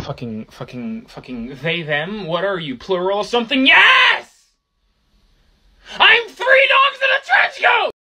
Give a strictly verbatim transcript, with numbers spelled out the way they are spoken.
fucking, fucking, fucking they, them. What are you, plural something? Yeah!